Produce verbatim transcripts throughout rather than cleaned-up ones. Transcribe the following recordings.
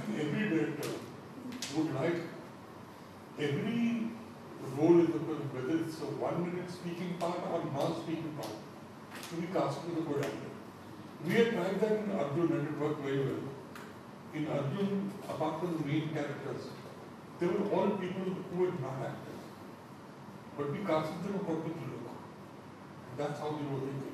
think every director would like every role in the film, whether it's a one-minute speaking part or non-speaking part, to be cast with a good actor. We had tried that in Arjun and it worked very well. In Arjun, apart from the main characters, they were all people who were not actors. But we casted them according to look. That's how we were thinking.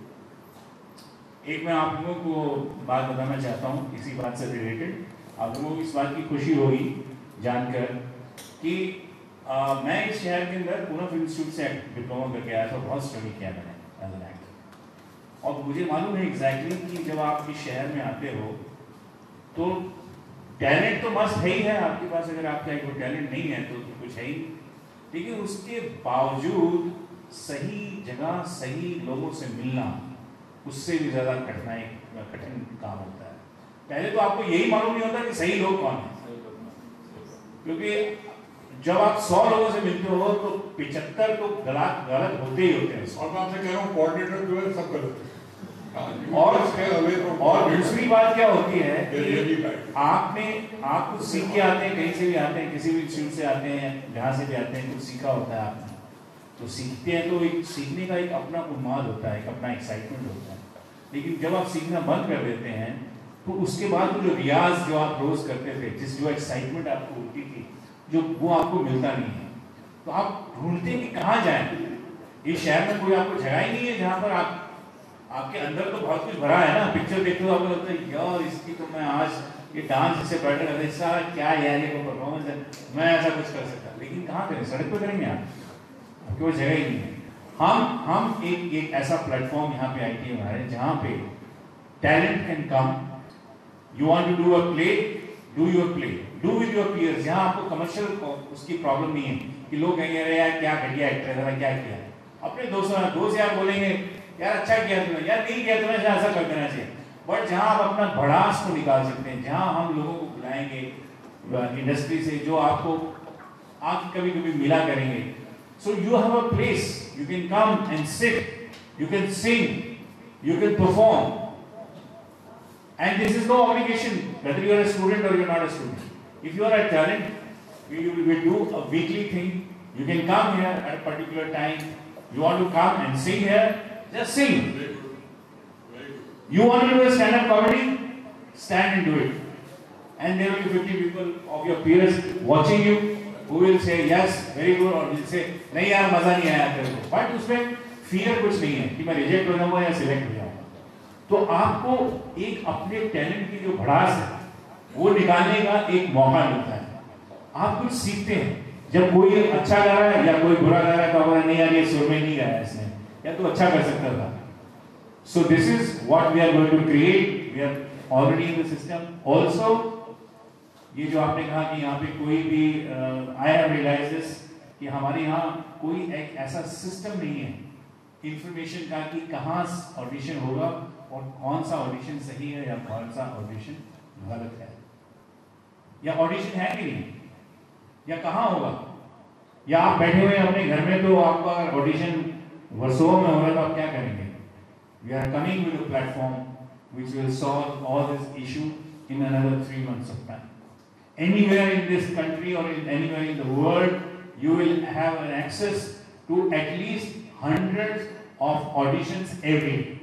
एक मैं आप लोगों को बात बताना चाहता हूँ इसी बात से रिलेटेड। आप लोगों को इस बात की खुशी होगी जानकर कि आ, मैं इस शहर के अंदर पूना फिल्म इंस्टीट्यूट से डिप्लोमा करके आया था, बहुत स्टडी किया मैंने एज एन एक्टर। और मुझे मालूम है एग्जैक्टली कि जब आप इस शहर में आते हो तो टैलेंट तो मस्त है ही है आपके पास, अगर आपका कोई टैलेंट नहीं है तो, तो कुछ है ही, लेकिन उसके बावजूद सही जगह सही लोगों से मिलना उससे भी ज़्यादा कठिनाई कठिन काम होता है। पहले तो आपको यही मालूम नहीं होता कि सही लोग कौन है, क्योंकि जब आप सौ लोगों से मिलते हो तो पिछहत्तर तो गलत गलत होते ही होते हैं। और मैं आपसे कह रहा हूँ कोऑर्डिनेटर जो है सब गलत है। और और दूसरी बात क्या होती है कि आपने आप कुछ सीख के आते हैं, कहीं से भी आते हैं, किसी भी इंस्टीट्यूट से आते हैं, जहाँ से भी आते हैं, कुछ सीखा होता है आपने, तो सीखते हैं तो एक सीखने का एक अपना उन्माद होता है, एक अपना एक्साइटमेंट होता है। लेकिन जब आप सीखना बंद कर देते हैं तो उसके बाद जो रियाज जो आप रोज करते थे, जिस जो एक्साइटमेंट आपको होती थी, जो वो आपको मिलता नहीं है, तो आप ढूंढते हैं कि कहाँ जाएं। इस शहर में कोई आपको जगह ही नहीं है जहाँ पर आप आपके अंदर तो बहुत कुछ भरा है ना। पिक्चर देखते हो आपको लगता है यार इसकी तो मैं आज ये डांस इससे बेटर कर सारा क्या यार ये को परफॉर्मेंस है, मैं ऐसा कुछ कर सकता, लेकिन कहाँ करें, सड़क पे करेंगे आप, आपके वो जगह ही नहीं है। हम हम एक एक ऐसा प्लेटफॉर्म यहाँ पे आई टी बना रहे हैं जहाँ पे talent can come, you want to do a play, do your play, do with your peers. यहाँ आपको कमर्शियल उसकी प्रॉब्लम नहीं है कि लोग कहेंगे अरे यार क्या घटिया एक्टर है, क्या किया। अपने दोस्तों दोस्त यार बोलेंगे यार अच्छा किया तुमने, यार नहीं किया तुमने, ऐसा कर देना चाहिए। बट जहाँ आप अपना भड़ास को निकाल सकते हैं, जहाँ हम लोगों को बुलाएंगे इंडस्ट्री से जो आपको आप कभी कभी मिला करेंगे, so you have a place, you can come and sit, you can sing, you can perform, and this is no obligation whether you are a student or you are not a student. If you are a talent, we will do a weekly thing. You can come here at a particular time. You want to come and sing here, just sing. Very good. Very good. You want to do a stand-up comedy, stand and do it. And there will be fifty people of your peers watching you who will say yes, very good, or will say नहीं यार मजा नहीं आया तेरे को। But उसमें fear कुछ नहीं है कि मैं reject हो जाऊँगा या select हो जाऊँगा। तो आपको एक अपने टैलेंट की जो भड़ास है वो निकालने का एक मौका मिलता है। आप कुछ सीखते हैं, जब कोई अच्छा गा रहा है या कोई बुरा गा रहा है तो आप नहीं यार ये सुर में नहीं गाया इसने, या तो अच्छा कर सकता था। So this is what we are going to create, we are already in the system. Also ये जो आपने कहा कि यहाँ पे कोई भी आई हैव रियलाइज दिस कि हमारे यहाँ कोई एक ऐसा सिस्टम नहीं है इंफॉर्मेशन का कि कहाँ ऑडिशन होगा और कौन सा ऑडिशन सही है या कौन सा ऑडिशन गलत है, या ऑडिशन है कि नहीं, या कहाँ होगा, या आप बैठे हुए अपने घर में तो आपका ऑडिशन वर्सों में हो रहा है तो आप क्या करेंगे। We are coming with a platform which will solve all this issue in another three months of time. Anywhere in this country or in anywhere in the world, you will have an access to at least hundreds of auditions every day.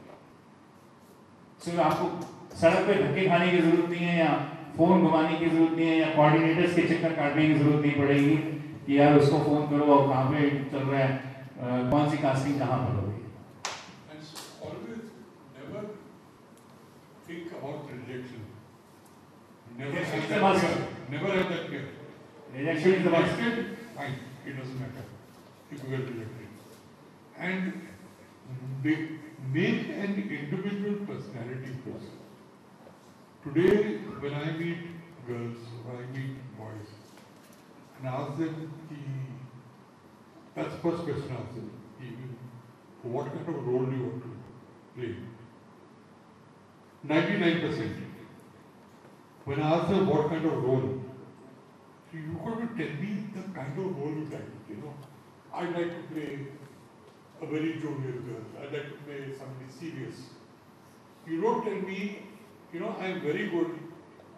So आपको सड़क पे धक्के खाने की जरूरत नहीं है, या फोन घुमाने की जरूरत नहीं है, या कोऑर्डिनेटर्स के चक्कर काटने की जरूरत नहीं पड़ेगी कि यार उसको फोन करो और कहाँ पे चल रहा है, uh, कौन सी कास्टिंग कहाँ पर हो रही है। Always never think about rejection. Never have that fear. Never have that fear. Rejection is the worst. Rejected, fine. It doesn't matter if you get rejected. And they make an individual personality first. Today, when I meet girls, when I meet boys, and ask them, ki, that's the first question I ask them, ki, what kind of role do you want to play? ninety-nine percent. When I ask them what kind of role, so you got to tell me the kind of role you like. You know, I'd like to play a very jovial girl. I'd like to play somebody serious. You don't tell me, you know, I'm very good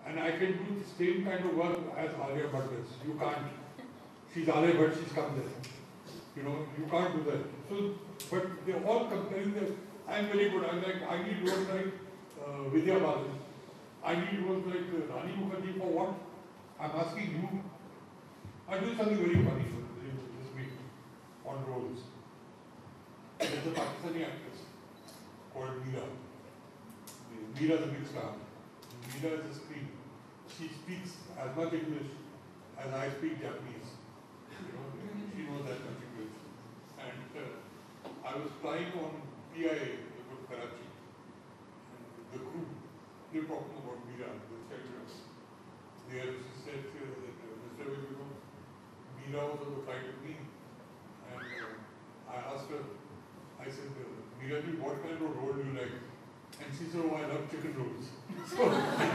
And I can do the same kind of work as Alia Bhatt does. You can't. She's Alia Bhatt, she's come there. You know, you can't do that. So, but they're all comparing that. I'm very good. I'm like, I need roles like uh, Vidya Balan. I need roles like uh, Rani Mukherjee for what? I'm asking you. I do something very funny this week on roles. There's a Pakistani actress called Meera. Meera is a big star. Meera is a screen. She speaks as much English as I speak Japanese. You know, she knows that much English. And uh, I was flying on P I A with Karachi. And the crew, they were talking about Meera, the secretary. There she said uh, that uh, Mister Vijay, Meera was on the flight with me. And uh, I asked her, I said, uh, Meera, what kind of role do you like? And she said, oh, I love chicken rolls. So,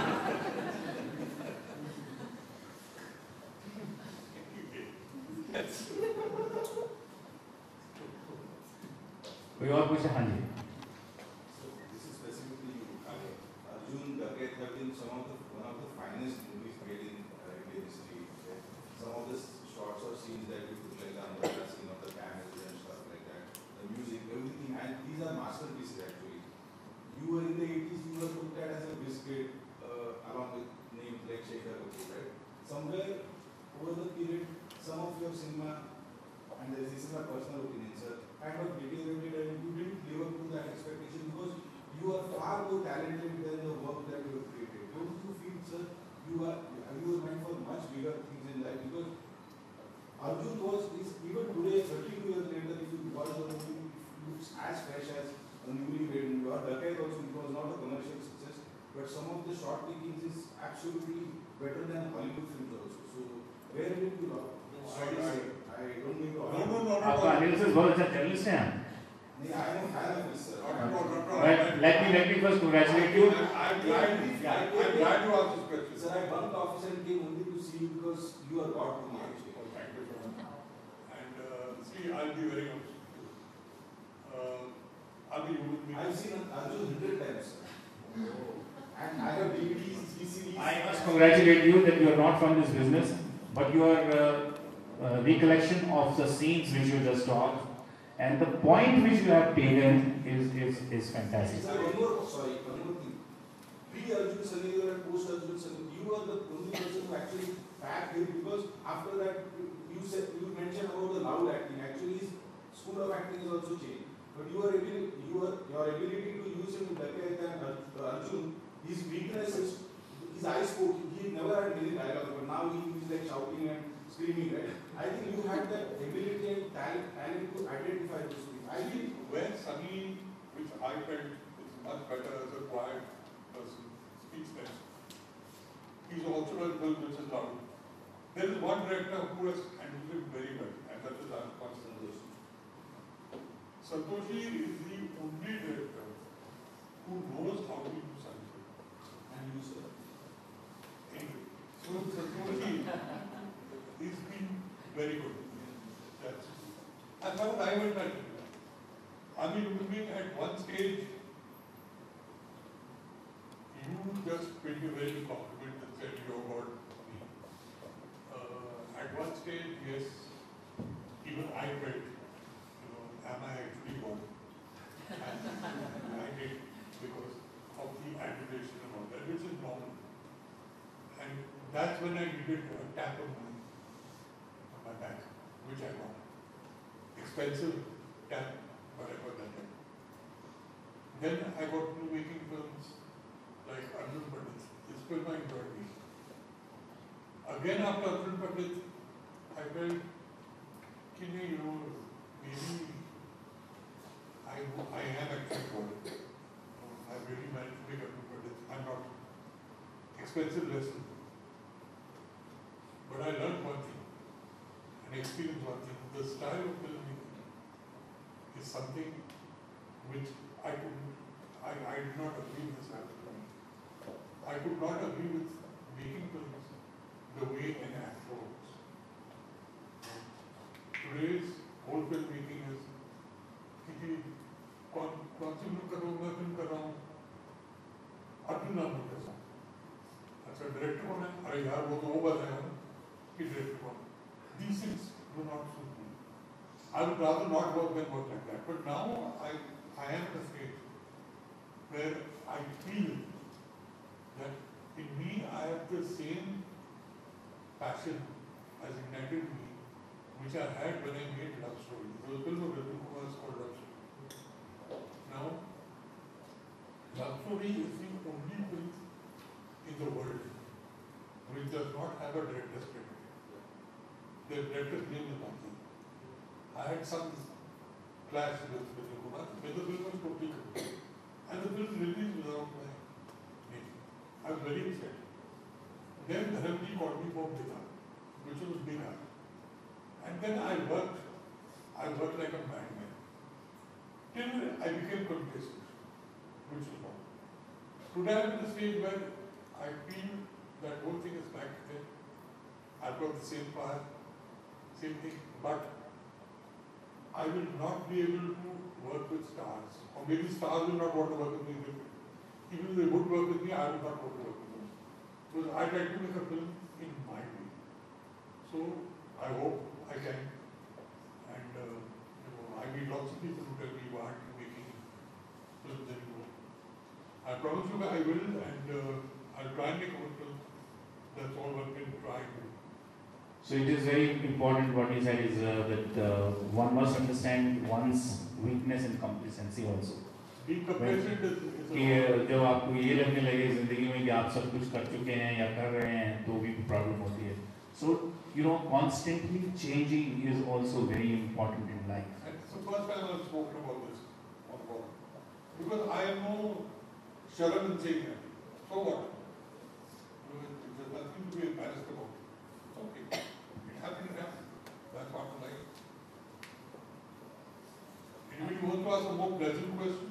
कोई और पूछे? हाँ जी. So this is specifically Arjun Dakat have been some of the one of the finest movies made in uh, Indian history. Okay? Some of the shots or scenes that we put like the umbrella scene of the cameras and stuff like that, the music, everything, and these are masterpieces actually. You were in the eighties, you were looked at as a biscuit uh, along with names like Shekhar Kapoor, right? Somewhere over the period, some of your cinema, and this is my personal opinion, sir, kind of deteriorated and you didn't live up to that expectation because you are far more talented than the work that you have created. Don't you feel, sir, you are you were meant for much bigger things in life? Because Arjun was, is, even today, thirty-two years later, if you watch the movie, it looks as fresh as a newly made movie. Or Dakat also, it was not a commercial success, but some of the short takings is absolutely better than Hollywood films also. So, where did you love? Sorry, I, I don't mean to. no, no, no, आपका analysis बहुत अच्छा journalist हैं आप. No, I am a fan of this, sir. No, no, no, no. But let me let me first congratulate you. I'm glad, I'm glad you asked this question. Sir, I bunked office and came only to see you because you are God to me actually. Oh, thank you so much. And uh, see, I'll be very honest with you. Uh, I'll be human being. I've seen Arjun hundred times, sir. And I have D V Ds, V C Ds. I must congratulate you that you are not from this business, but your uh, uh, recollection of the scenes which you just talked and the point which you have taken is is is fantastic. Sir, one more, sorry, one more thing. Pre-Arjun Saneer and post-Arjun Saneer, you are the only person who actually packed it because after that you said you mentioned about the loud acting. Actually, his school of acting is also changed. But you are able, you are your ability to use him in Dakat and Arjun, his weakness is his eyes spoke. He never had many dialogues, but now he is like shouting and screaming, right? I think you had that ability and talent, talent to identify this thing. I feel When Sunny, which I felt is much better as a quiet person, speaks best. He's also a film which is loud. There is one director who has handled him very well, and that is Santoshi. Santoshi is the only director who knows how to do something. and you, sir. Anyway, so Santoshi is been very good. That's as far as I went at it. I mean, moving at one stage, you just made me very confident and said, you're God for me. Uh, at one stage, yes, even I felt, you know, am I actually God? And I did because of the adulation and all that, which is normal. And that's when I needed a tap on my, on my back, which I got. Expensive tap, but I got that tap. Then I got to making films like Arjun Pandit. This film I enjoyed me. Again after Arjun Pandit, I felt, you know, maybe I, I am actually God. I really managed to make Arjun Pandit. I'm not. Expensive lesson. But I learned one thing, and experienced one thing. The style of filmmaking is something which I could, I, I did not agree with this happening. I could not agree with making films the way an actor works. Today's whole filmmaking is कि कौन कौन सी film कर रहा हूँ मैं film कर रहा हूँ अर्जुन नाम के साथ अच्छा अच्छा डायरेक्टर कौन है? अरे यार वो तो वो बताया ना कि डायरेक्टर कौन है. These things do not suit me. I would rather not work than work like that. But now I I am at a stage where I feel that in me I have the same passion as ignited me, which I had when I made Love Story. There was a film of Vipin Kumar's called Love Story. Now, Love Story is the only film in the world which does not have a director's credit. The director's name is nothing. I had some clash with Vipin Kumar when the film was totally complete. And the film released without my name. I was very upset. Then Dharamji called me for Bidha, which was Bidha. And then I worked, I worked like a madman. Till I became complacent, which was wrong. Today I'm at the stage where I feel that whole thing is back there. I've got the same power, same thing, but I will not be able to work with stars. Or maybe stars will not want to work with me. Even if they would work with me, I will not want to work with them. Because I try to make a film in my way. So I hope I can. And uh, you know, I meet lots of people who tell me why aren't you making films anymore. I promise you I will, and uh, I'll try and make a film. That's all one can try and do. So it is very important what you said is uh, that uh, one must understand one's weakness and complacency also. Being complacent is, is कि जब आपको ये लगने लगे जिंदगी में कि आप सब कुछ कर चुके हैं या कर रहे हैं तो भी प्रॉब्लम होती है. So you know constantly changing is also very important in life. And it's the first time I've spoken about this on board. Because I am no Sharan in saying that. So what? There's nothing to be embarrassed about. Okay. It happened, it happened. That's part of life. Anybody wants to ask a more pleasant question?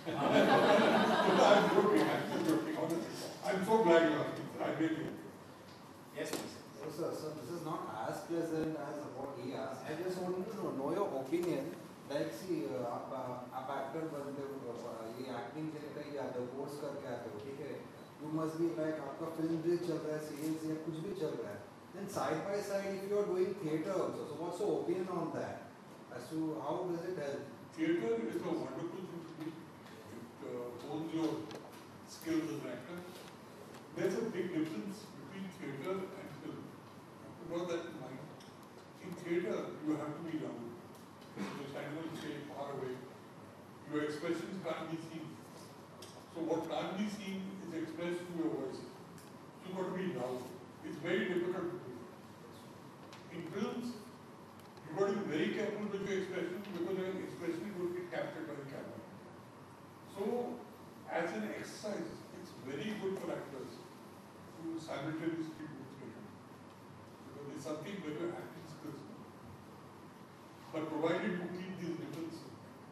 I'm joking, I'm just joking, honestly. I'm so glad you asked me. I really am. Yes, please. So, sir, sir, this is not as pleasant as what he asked. I just wanted to know, know your opinion. Like, see, आप आप actor बनते हो, ये acting के लिए कहीं जाते हो, course करके आते हो, ठीक है? You must be like आपका film भी चल रहा है, series या कुछ भी चल रहा है. Then side by side, if you are doing theatre also, so what's your opinion on that? As to how does it help? Theatre is a wonderful thing to do. It uh, hones your skills as an actor. There's a big difference between theatre and film. Keep that in mind. In theatre, you have to be loud. The stand will stay far away. Your expressions can't be seen. So what can't be seen is expressed through your voice. So you've got to be loud. It's very difficult to do. In films, you've got to be very careful with your expression because your expression will get captured by the camera. So, as an exercise, it's very good for actors to simultaneously do theatre. Because it's something where your acting skills know. But provided you keep these differences.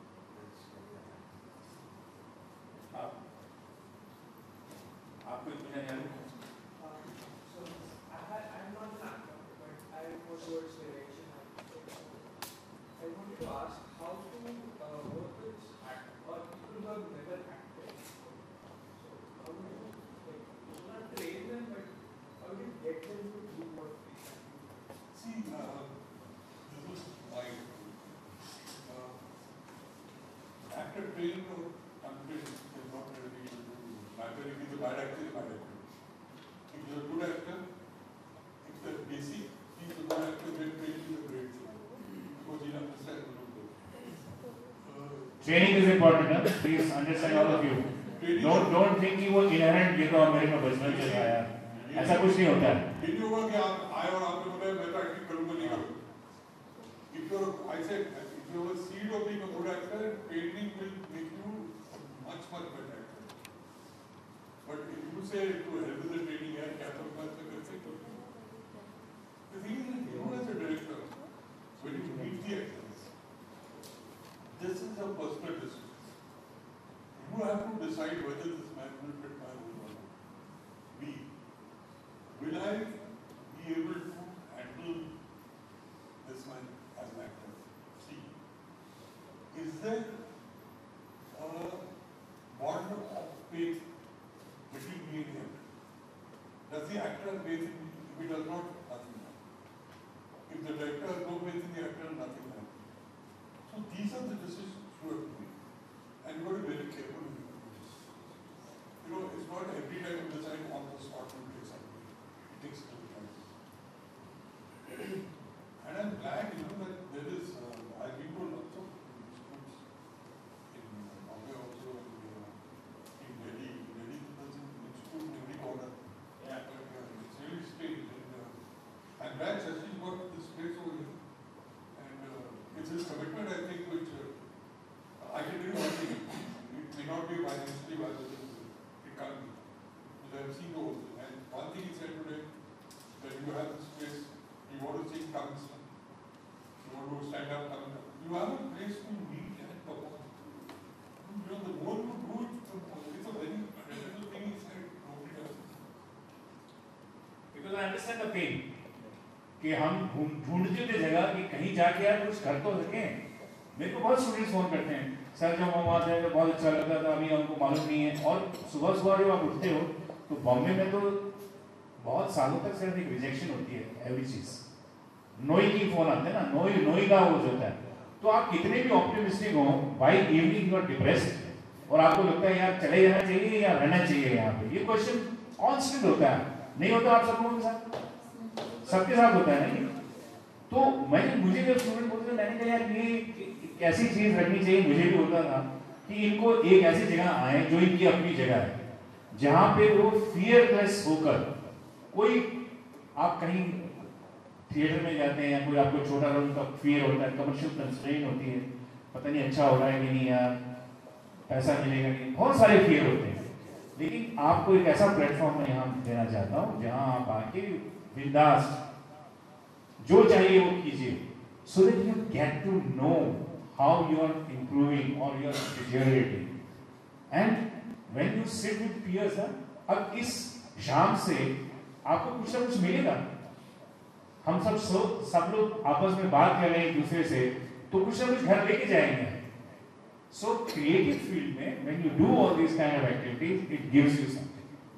आप आपको इतना याद है? So, I had, I'm not an actor, but I go towards direction. I wanted to ask how to uh, work with act or people who have never acted. So, how do you, like, you should not train them, but how do you get them to do what they can do? See, uh, this is my uh, actor trained or untrained is not really matter. If he's a bad actor, he's a bad actor. If he's a good actor, if the basic, he's a good actor, then training is a great thing. Because he understands the rule. Uh, Training is important, huh? Please understand all of you. Don't don't think कि वो inherent ये तो मेरे में बचपन से था यार. ऐसा कुछ नहीं होता है. ये नहीं होगा कि आप आए और आपने बोला मैं तो एक्टिंग करूँगा नहीं करूँगा. If you're, I said, if you have a seed of being a good actor, training will make you a much much better actor. But if you say to help with the training, यार क्या तो बात कर सकते हो? The thing is, you as a director, when you meet the actors, this is a personal decision. You have to decide whether this man will fit my role or not. B. Will I be able to handle this man as an actor? C. Is there a bond of faith between me and him? Does he the actor has faith in me. If he does not, nothing happens. If the director has no faith in the actor, nothing happens. So these are the decisions you have to make. And you have to be very careful with it. You know, it's not every time you decide on the spot to take something. It takes a little time. And I'm glad, you know, that there is, uh, I've been to lots of schools in Bombay also, in, uh, in Delhi. In Delhi, there's an institute in every corner. Yeah. But, uh, it's really strange. And, uh, I'm glad Shashi's got this place over here. And uh, it's his commitment, I think, which uh, I can do one thing. It may not be financially viable. It can't be. Because I've seen the whole thing. And one thing he said today, that you have this place, you want to sing, come and sing. You want to stand up, come and up. You have a place to meet and perform. You know, the more you do it, the more, it's a very critical thing he said, nobody does it. Because I understand the pain. कि हम ढूंढते थे जगह कि कहीं जाके यार कुछ कर तो सके। मेरे को बहुत स्टूडेंट्स फोन करते हैं, सर जब हम वहाँ थे तो बहुत अच्छा लगता था, अभी हमको मालूम नहीं है। और सुबह सुबह जब आप उठते हो तो बॉम्बे में तो बहुत सालों तक सिर्फ एक रिजेक्शन होती है एवरी चीज। नोई की फोन आते हैं ना, नोई नोई का वो होता है। तो आप कितने भी ऑप्टिमिस्टिक हो, by evening you are depressed और आपको लगता है यार चले जाना चाहिए या रहना चाहिए यहाँ पे। ये क्वेश्चन कॉन्स्टेंट होता है, नहीं होता आप सब लोगों के साथ, सबके साथ होता है नहीं। तो मैंने मुझे जब स्टूडेंट बोलते थे, मैंने कहा यार ये ऐसी चीज रखनी चाहिए, मुझे भी होता था कि इनको एक ऐसी जगह आए जो इनकी अपनी जगह है, जहां पे वो फियरलेस होकर, कोई आप कहीं थिएटर में जाते हैं या कोई आपको छोटा रोल का फियर होता है, कमर्शियल कंस्ट्रेंट होती है, पता नहीं अच्छा हो रहा है कि नहीं यार, पैसा मिलेगा नहीं, बहुत सारे फियर होते हैं। लेकिन आपको एक ऐसा प्लेटफॉर्म मैं यहाँ देना चाहता हूँ जहां आप आके बिंदास जो चाहिए वो कीजिए, so that you get to know how you are improving or you are deteriorating. And when you sit with peers, अब इस शाम से आपको कुछ ना कुछ मिलेगा। हम सब सो सब लोग आपस में बात कर रहे हैं एक दूसरे से, तो कुछ ना कुछ घर लेके जाएंगे। So creative field में when you do all these kind of activities, it gives you something.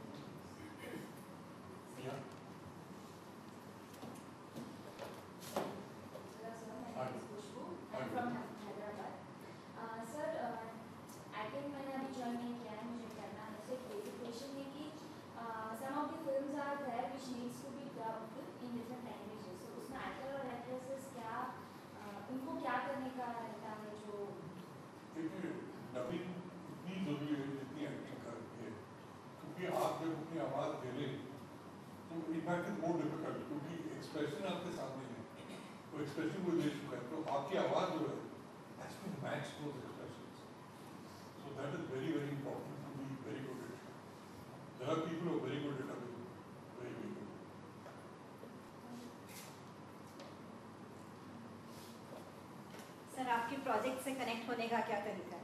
Expression को दे चुका है, तो आपकी आवाज जो है has to match those expressions. So that is very very important to be very good at it. There are people who are very good at it, very very good. Sir आपके project से connect होने का क्या तरीका है?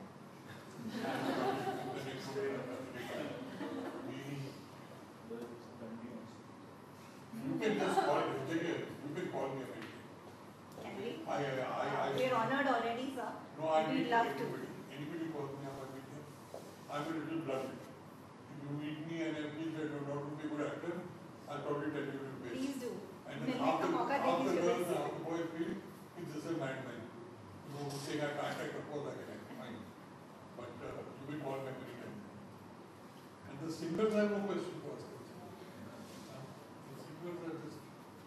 You can just call me. You can call me. I, I, I, We're honored already, sir. No, I We'd meet love anybody. to. Anybody calls me up, I meet them. I'm a little blunt. If you meet me and I feel that you're not going to be a good actor, I'll probably tell you in face. Please do. And then half the, half the girls, half the boys feel it's just a madman. You know, saying I can't act, of course I can act, fine. But uh, you will call me many times. And the singers have no question to ask. Uh, the singers are just.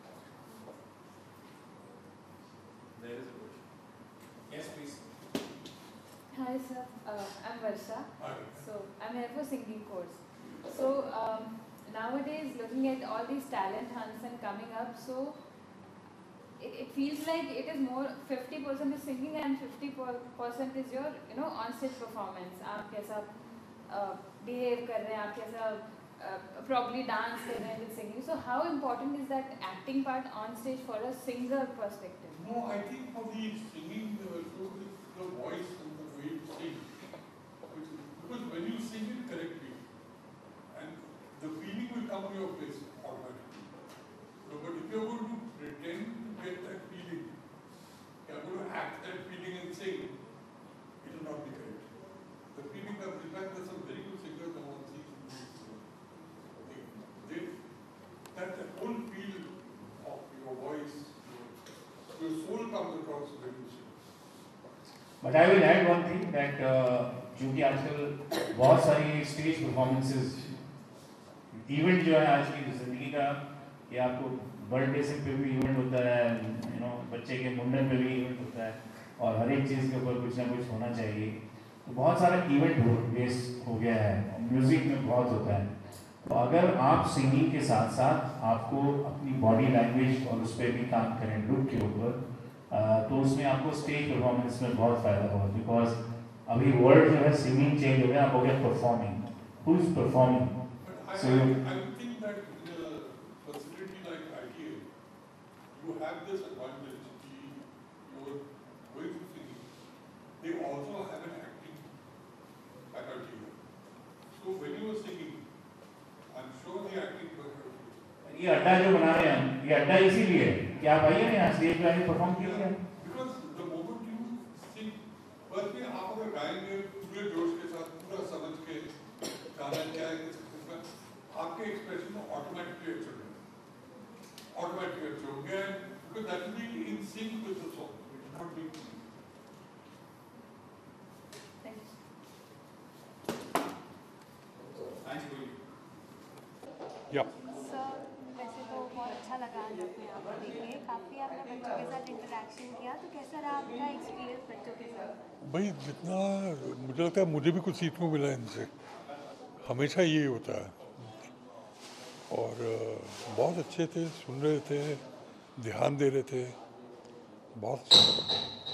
There is a question. Yes, please. Hi, sir. Uh, I'm Varsha. Hi. So I'm here for singing course. So um, nowadays, looking at all these talent hunts and coming up, so it, it feels like it is more fifty percent is singing and fifty percent is your, you know, on-stage performance. आप कैसा uh, behave कर रहे हैं, आप कैसा uh, probably dance कर रहे हैं with singing. So how important is that acting part on stage for a singer perspective? No, I think for the singing, uh, so the, the voice and the way you sing, which, because when you sing it correctly, and the feeling will come to your face automatically. So, but if you're going to pretend to get that feeling, you're going to act that feeling and sing, it will not be correct. The feeling comes, in fact, there's some very good singers I want to see. They, they, but I will add one thing that क्योंकि आजकल बहुत सारी stage performances event जो है आज की जिंदगी का, ये आपको बर्थडे से पे भी इवेंट होता है, यू नो बच्चे के मुंडन पे भी इवेंट होता है, और हर एक चीज़ के ऊपर कुछ ना कुछ होना चाहिए। तो बहुत सारा इवेंट हो बेस हो गया है, म्यूज़िक में बहुत होता है। तो अगर आप सिंगिंग के साथ साथ आपको अपनी बॉडी लैंग्वेज और उस पर भी काम करें, लुक के ऊपर, तो उसमें आपको स्टेज परफॉर्मेंस में बहुत फ़ायदा होगा। बिकॉज अभी वर्ड जो है सिंगिंग चेंज हो गया, आप हो गया performing, who is performing. I, I, I would think that in a facility like I T A, you have this advantage. You're going to singing. They also have an acting faculty. So when you were singing, I'm sure the acting faculty. ये अड्डा जो बना रहे हैं, ये अड्डा इसीलिए है कि आप आइए ना यहाँ स्टेज पे आके परफॉर्म कीजिए। Because the moment you sing, बस में आप अगर गाएंगे पूरे जोश के साथ, पूरा समझ के गाना क्या है, आपके एक्सप्रेशन में ऑटोमेटिकली अच्छे होंगे, ऑटोमेटिकली अच्छे होंगे, because that will be in sync with the song. It will not be. Thanks for you. Yeah. Sir वैसे तो बहुत अच्छा लगा आज अपने आप को देख के, काफ़ी आपने बच्चों के साथ इंटरेक्शन किया, तो कैसा रहा आपका एक्सपीरियंस बच्चों के साथ? भाई जितना मुझे लगता है मुझे भी कुछ सीखने को मिला इनसे, हमेशा ये होता है। और बहुत अच्छे थे, सुन रहे थे, ध्यान दे रहे थे, बहुत अच्छा लगा।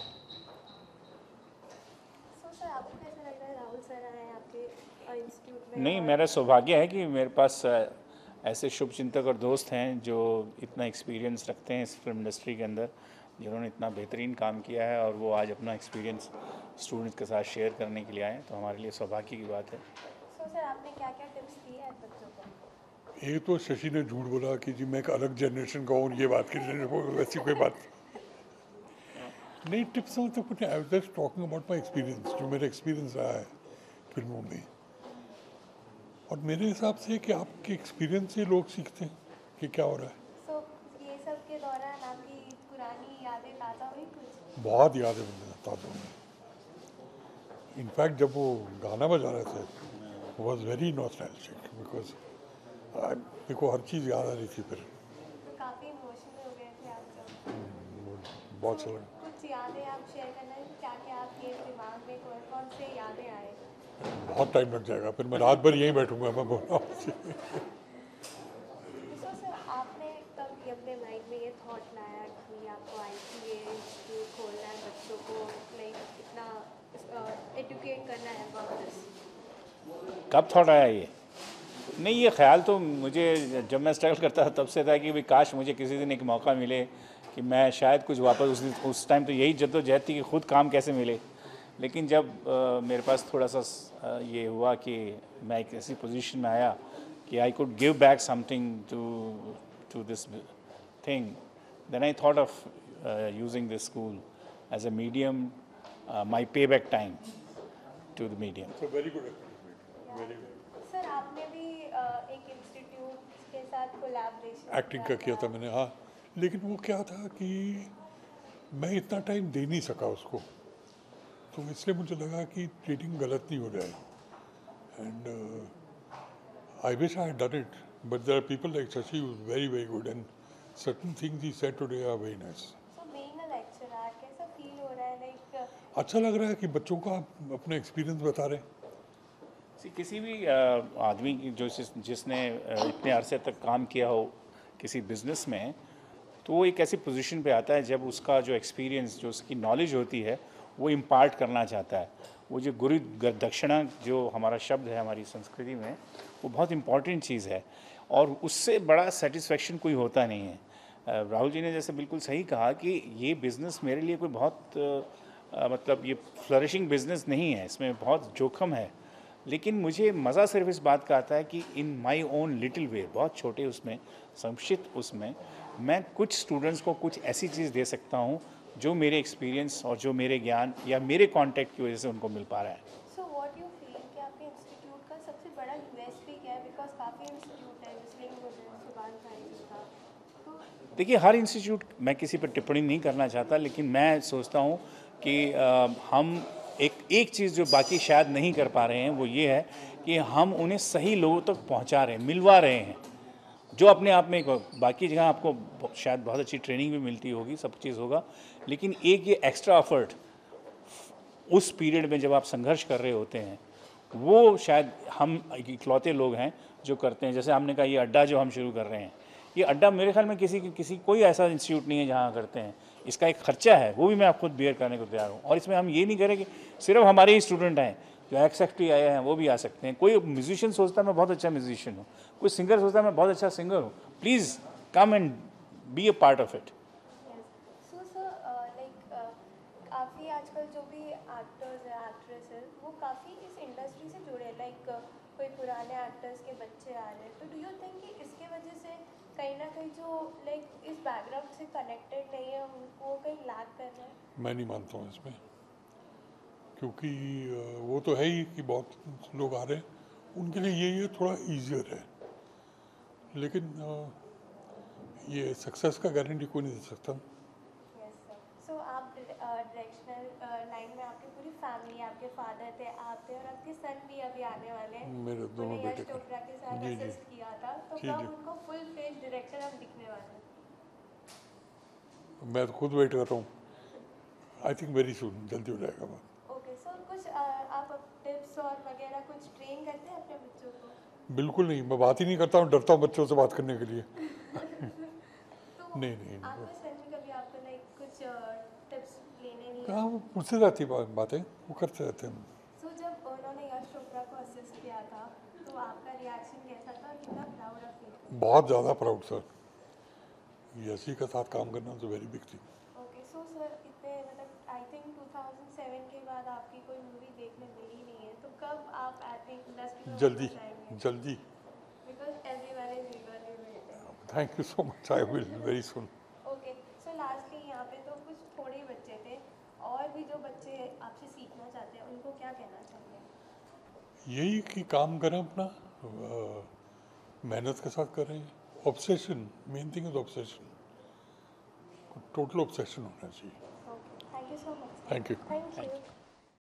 सो सर आपको कैसा लग रहा है, राहुल सर आए आपके इंस्टीट्यूट में? नहीं, मेरा सौभाग्य है कि मेरे पास ऐसे शुभचिंतक और दोस्त हैं जो इतना एक्सपीरियंस रखते हैं इस फिल्म इंडस्ट्री के अंदर, जिन्होंने इतना बेहतरीन काम किया है, और वो आज अपना एक्सपीरियंस स्टूडेंट्स के साथ शेयर करने के लिए आए, तो हमारे लिए सौभाग्य की बात है। सो सर आपने क्या क्या टिप्स दिए हैं बच्चों को? एक तो शशि ने झूठ बोला कि जी मैं एक अलग जनरेशन का हूँ, ये बात की वैसी कोई बात नहीं। टिप्स तो कुछ नहीं, I was just talking about my experience, जो मेरा एक्सपीरियंस रहा है फिल्मों में। और मेरे हिसाब से कि आपके एक्सपीरियंस से लोग सीखते हैं कि क्या हो रहा है। सो ये सब के दौरान आपकी पुरानी यादें ताज़ा हुई कुछ? बहुत यादें ताज़ा हुई। इनफैक्ट जब वो गाना बजा रहे थे, वॉज वेरी नॉस्टैल्जिक, बिकॉज देखो हर चीज़ याद आ रही थी फिर। तो काफ़ी इमोशनल हो गए थे आप जब? बहुत अच्छा लगा। कुछ यादें आप शेयर करना है, क्या क्या आपके दिमाग में कौन कौन से यादें आए? बहुत टाइम लग जाएगा, फिर मैं रात भर यहीं बैठूंगा, मैं बोल रहा हूँ। तो सर आपने तब ये अपने माइंड में ये थॉट लाया कि आपको आई टी ए इंस्टीट्यूट खोलना है, बच्चों को लाइक इतना एडुकेट करना है अबाउट दिस? कब थॉट आया ये? नहीं, ये ख्याल तो मुझे जब मैं स्ट्रगल करता था तब से था कि भाई काश मुझे किसी दिन एक मौका मिले कि मैं शायद कुछ वापस उस उस टाइम तो यही जद्दोजहद थी कि खुद काम कैसे मिले। लेकिन जब आ, मेरे पास थोड़ा सा आ, ये हुआ कि मैं एक ऐसी पोजीशन में आया कि I could give back something to to this thing, then I thought of using this school as a medium, my pay back time to the medium. Very good, very good. Sir आपने भी uh, एक institute के साथ collaboration acting का किया था मैंने, हाँ। लेकिन वो क्या था कि मैं इतना टाइम दे नहीं सका उसको, तो इसलिए मुझे लगा कि ट्रेडिंग गलत नहीं हो जाए। And I wish I had done it, but there are people like Shashi who is very very good, and certain things he said today are very nice. So being a lecturer कैसा feel हो रहा है, like अच्छा लग रहा है कि बच्चों को आप अपना एक्सपीरियंस बता रहे हैं। किसी भी आदमी की जो जिसने इतने अरसे तक काम किया हो किसी बिज़नेस में, तो वो एक ऐसी पोजीशन पे आता है जब उसका जो एक्सपीरियंस, जो उसकी नॉलेज होती है, वो इम्पार्ट करना चाहता है। वो जो गुरु दक्षिणा जो हमारा शब्द है हमारी संस्कृति में, वो बहुत इम्पॉर्टेंट चीज़ है, और उससे बड़ा सेटिस्फेक्शन कोई होता नहीं है। राहुल जी ने जैसे बिल्कुल सही कहा कि ये बिज़नेस मेरे लिए कोई बहुत आ, मतलब ये फ्लरिशिंग बिज़नेस नहीं है, इसमें बहुत जोखम है। लेकिन मुझे मज़ा सिर्फ इस बात का आता है कि इन माई ओन लिटिल वे, बहुत छोटे उसमें, संक्षिप्त उसमें, मैं कुछ स्टूडेंट्स को कुछ ऐसी चीज़ दे सकता हूँ जो मेरे एक्सपीरियंस और जो मेरे ज्ञान या मेरे कांटेक्ट की वजह से उनको मिल पा रहा है। सो व्हाट यू फील कि आपके इंस्टीट्यूट का सबसे बड़ा यूएसपी क्या है? बिकॉज काफ़ी इंस्टीट्यूट है जैसे सुभान भाई जी का, तो देखिए हर इंस्टीट्यूट, मैं किसी पर टिप्पणी नहीं करना चाहता, लेकिन मैं सोचता हूँ कि आ, हम एक एक चीज़ जो बाकी शायद नहीं कर पा रहे हैं वो ये है कि हम उन्हें सही लोगों तक पहुंचा रहे हैं, मिलवा रहे हैं, जो अपने आप में एक बाकी जगह आपको शायद बहुत अच्छी ट्रेनिंग भी मिलती होगी, सब चीज़ होगा, लेकिन एक ये एक्स्ट्रा एफर्ट उस पीरियड में जब आप संघर्ष कर रहे होते हैं वो शायद हम इकलौते लोग हैं जो करते हैं। जैसे हमने कहा ये अड्डा जो हम शुरू कर रहे हैं, ये अड्डा मेरे ख्याल में किसी किसी कोई ऐसा इंस्टीट्यूट नहीं है जहाँ करते हैं। इसका एक खर्चा है, वो भी मैं आप खुद बियर करने को तैयार हूँ। और इसमें हम ये नहीं करें कि सिर्फ हमारे ही स्टूडेंट हैं, जो एक्स एक्स टी आए हैं वो भी आ सकते हैं। कोई म्यूजिशियन सोचता है मैं बहुत अच्छा म्यूजिशियन हूँ, कोई सिंगर सोचता है मैं बहुत अच्छा सिंगर हूँ, please come and be a part of it. So sir like काफ़ी आजकल जो भी एक्टर्स हैं एक्ट्रेस हैं वो काफ़ी इस इंडस्ट्री से जुड़े हैं, लाइक कोई पुराने एक्टर्स के बच्चे आ रहे हैं, तो डू यू थिंक कि इसके वजह से कहीं ना कहीं जो लाइक इस बैकग्राउंड से कनेक्टेड नहीं है वो कहीं लैक कर रहे हैं? मैं नहीं मानता हूँ इसमें, क्योंकि वो तो है ही कि बहुत लोग आ रहे हैं, उनके लिए ये ये थोड़ा ईजियर है, लेकिन ये सक्सेस का गारंटी कोई नहीं दे सकता। Yes sir. सो आप डायरेक्शनल लाइन में आपकी पूरी फैमिली, आपके फादर थे, आप थे और आपके सन भी अभी आने वाले हैं। मेरे दोनों बेटे यश चोपड़ा के साथ जी जी असिस्ट किया था, तो जी कब जी उनको फुल फ्लेज डायरेक्शन अब दिखने वाला है? मैं तो खुद वेट कर रहा हूँ, आई थिंक वेरी सून, जल्दी हो जाएगा बात। ओके सर, कुछ अ, आप टिप्स और वगैरह कुछ ट्रेन करते हैं अपने बच्चों को? बिल्कुल नहीं, मैं बात ही नहीं करता हूँ, डरता हूँ बच्चों से बात करने के लिए। तो नहीं नहीं आपके सन में कभी आपको लाइक कुछ टिप्स लेने नहीं कहाँ, वो पूछते रहती है बा- बातें, वो करते रहते हैं। सो जब उन्होंने यश चोपड़ा को असिस्ट किया था तो आपका रिएक्शन कैसा था? कितना प्राउड ऑफ यू? बहुत ज़्यादा प्राउड सर, यशी के साथ काम करना तो very big thing. Okay so sir, इतने मतलब I think two thousand seven के बाद आपकी कोई मूवी देखने मिली नहीं है, तो कब आप एक्टिंग इंडस्ट्री में जल्दी वापस आएंगे? जल्दी। Because everyone is eagerly waiting. Thank you so much, I will very soon. Okay so lastly यहाँ पे तो कुछ थोड़े ही बच्चे थे, और भी जो बच्चे आपसे सीखना चाहते हैं उनको क्या कहना चाहिए? यही कि काम करें अपना, अ, मेहनत के साथ करें, obsession, main thing is obsession, total obsession होना चाहिए। Okay, thank you so much. Thank you. Thank you.